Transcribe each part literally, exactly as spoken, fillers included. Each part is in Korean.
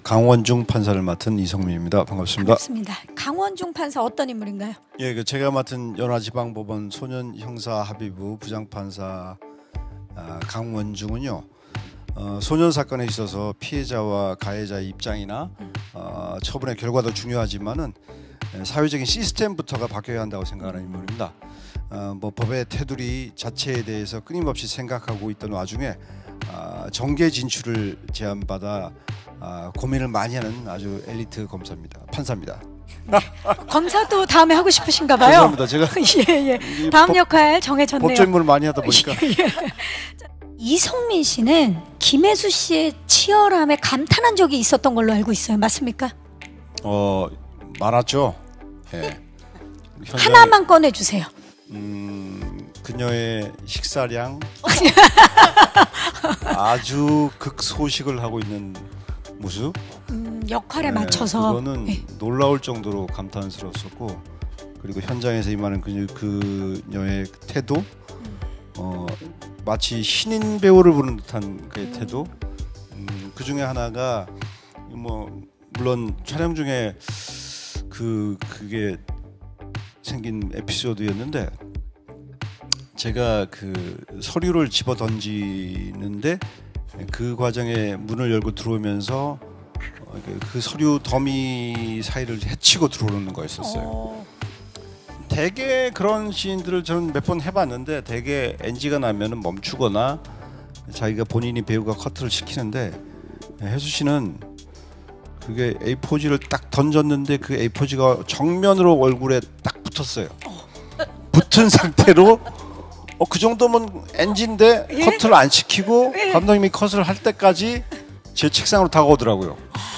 강원중 판사를 맡은 이성민입니다. 반갑습니다. 반갑습니다. 강원중 판사 어떤 인물인가요? 예, 그 제가 맡은 연화지방법원 소년형사합의부 부장판사 아, 강원중은요. 어, 소년 사건에 있어서 피해자와 가해자의 입장이나 어, 처분의 결과도 중요하지만은 사회적인 시스템부터가 바뀌어야 한다고 생각하는 인물입니다. 어, 뭐 법의 테두리 자체에 대해서 끊임없이 생각하고 있던 와중에 어, 정계 진출을 제안받아 어, 고민을 많이 하는 아주 엘리트 검사입니다. 판사입니다. 네. 검사도 다음에 하고 싶으신가 봐요. 죄송합니다. 제가 예, 예. 다음 법, 역할 정해졌네요. 법조인물을 많이 하다 보니까. 예. 이성민 씨는 김혜수 씨의 치열함에 감탄한 적이 있었던 걸로 알고 있어요. 맞습니까? 어, 많았죠. 예. 현장에, 하나만 꺼내주세요. 음, 그녀의 식사량 아주 극소식을 하고 있는 모습. 음, 역할에 네, 맞춰서. 그거는 네. 놀라울 정도로 감탄스러웠었고, 그리고 현장에서 임하는 그녀, 그녀의 태도, 음. 어, 마치 신인 배우를 부르는 듯한 그의 음. 태도. 음, 그 중에 하나가 뭐 물론 촬영 중에 그 그게 생긴 에피소드였는데, 제가 그 서류를 집어 던지는데 그 과정에 문을 열고 들어오면서 그 서류 더미 사이를 헤치고 들어오는 거였었어요. 어. 대개 그런 시인들을 저는 몇 번 해봤는데 대개 엔지가 나면은 멈추거나 자기가 본인이 배우가 커트를 시키는데, 혜수 씨는 그게 에이포지를 딱 던졌는데 그 에이포지가 정면으로 얼굴에 딱 붙었어요. 붙은 상태로 어, 그 정도면 엔지인데 예? 커트를 안 시키고 예? 감독님이 컷을 할 때까지 제 책상으로 다가오더라고요.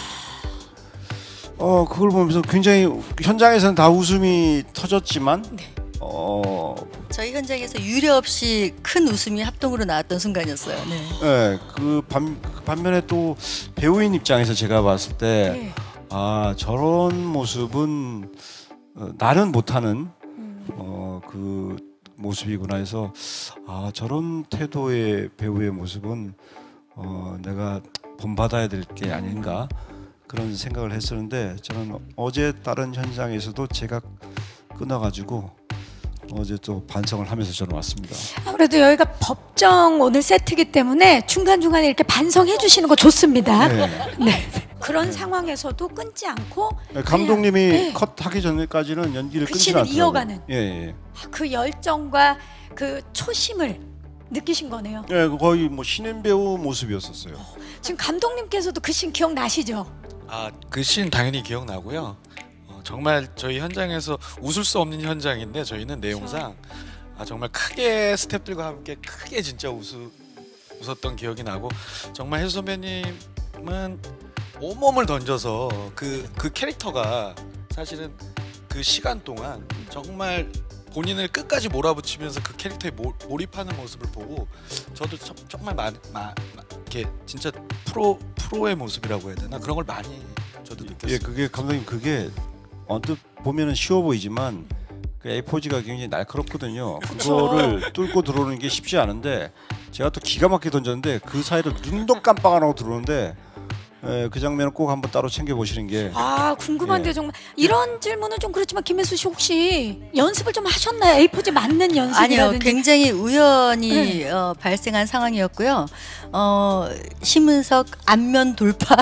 어, 그걸 보면서 굉장히 현장에서는 다 웃음이 터졌지만 네. 어, 저희 현장에서 유례 없이 큰 웃음이 합동으로 나왔던 순간이었어요. 네. 네, 그, 반, 그 반면에 또 배우인 입장에서 제가 봤을 때 네. 아, 저런 모습은 어, 나는 못하는 음. 어, 그 모습이구나 해서 아, 저런 태도의 배우의 모습은 어, 내가 본받아야 될 게 아닌가 그런 생각을 했었는데, 저는 어제 다른 현장에서도 제가 끊어가지고 어제 또 반성을 하면서 저는 왔습니다. 아무래도 여기가 법정 오늘 세트이기 때문에 중간중간에 이렇게 반성해 주시는 거 좋습니다. 네. 네. 그런 상황에서도 끊지 않고 감독님이 그냥, 네. 컷하기 전까지는 연기를 그 끊지 씬을 않더라고요. 이어가는. 예, 예. 그 열정과 그 초심을 느끼신 거네요. 예, 거의 뭐 신인 배우 모습이었었어요. 지금 감독님께서도 그 씬 기억나시죠? 아, 그 씬 당연히 기억나고요. 어, 정말 저희 현장에서 웃을 수 없는 현장인데 저희는 내용상 아, 정말 크게 스태프들과 함께 크게 진짜 웃으, 웃었던 기억이 나고, 정말 혜수 선배님은 온몸을 던져서 그, 그 캐릭터가 사실은 그 시간 동안 정말 본인을 끝까지 몰아붙이면서 그 캐릭터에 모, 몰입하는 모습을 보고 저도 저, 정말 마, 마, 마, 이렇게 진짜 프로 프로의 모습이라고 해야 되나, 그런 걸 많이 저도 느꼈어요. 예, 그게 감독님 그게 언뜻 보면은 쉬워 보이지만 그 에이포지가 굉장히 날카롭거든요. 그거를 뚫고 들어오는 게 쉽지 않은데 제가 또 기가 막히게 던졌는데 그 사이를 눈도 깜빡 안 하고 들어오는데, 예, 그 장면을 꼭 한번 따로 챙겨 보시는 게. 아, 궁금한데요. 예. 정말 이런 질문은 좀 그렇지만 김혜수 씨 혹시 연습을 좀 하셨나요? 에이포지 맞는 연습이라든지. 아니요, 굉장히 우연히 네. 어, 발생한 상황이었고요. 어, 심은석 안면 돌파,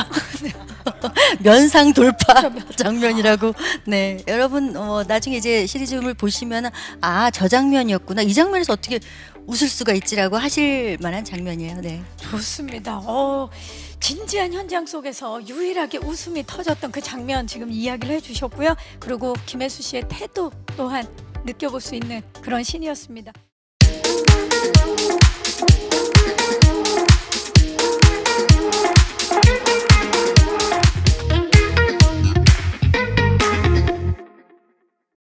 면상 돌파 장면이라고. 네, 여러분 어, 나중에 이제 시리즈물 보시면 아, 저 장면이었구나, 이 장면에서 어떻게 웃을 수가 있지라고 하실 만한 장면이에요. 네. 좋습니다. 어, 진지한 현장 속에서 유일하게 웃음이 터졌던 그 장면 지금 이야기를 해주셨고요. 그리고 김혜수 씨의 태도 또한 느껴볼 수 있는 그런 씬이었습니다.